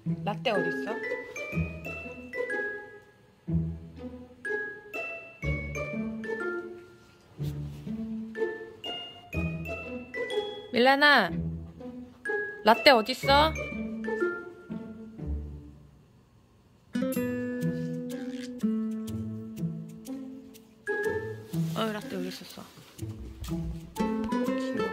라떼 어딨어? 밀라나, 라떼 어딨어? 라떼 여기 있었어. 귀여워.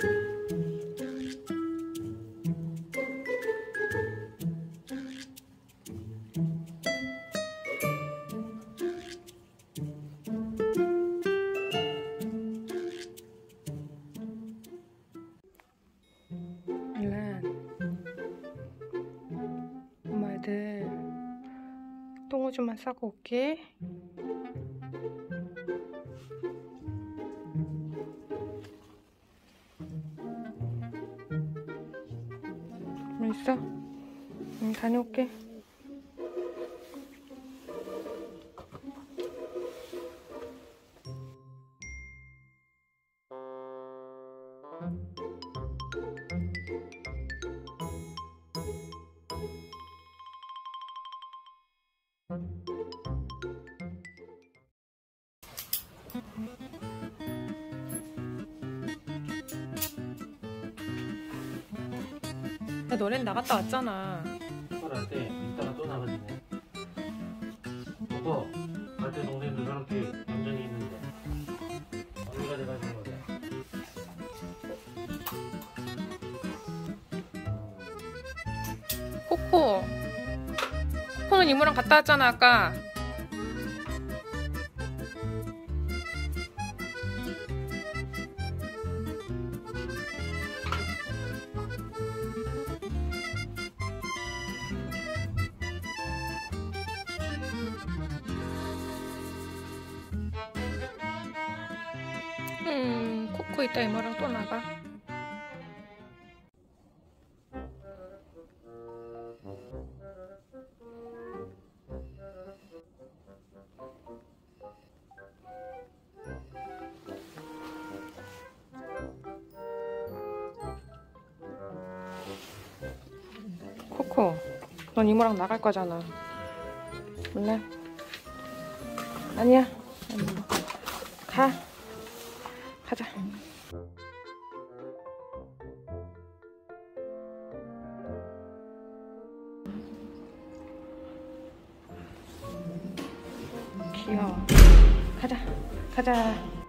밀란, 엄마 애들 똥오줌만 싸고 올게. 있어? 다녀올게. 야, 너넨 나갔다 왔잖아. 라떼 이따가 또 나가지네. 여보, 라떼 동생 누나한테 연전이 있는데 언니가 돼가지고 그래. 코코는 이모랑 갔다 왔잖아 아까. 코코 이따 이모랑 또 나가. 코코, 넌 이모랑 나갈 거잖아. 몰래? 아니야. 가자. 귀여워. 가자.